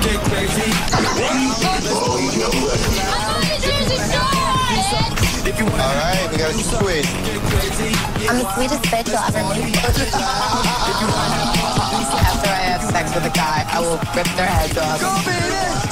Alright, we got a situation. I'm the sweetest bitch you'll ever meet. After I have sex with a guy, I will rip their heads off.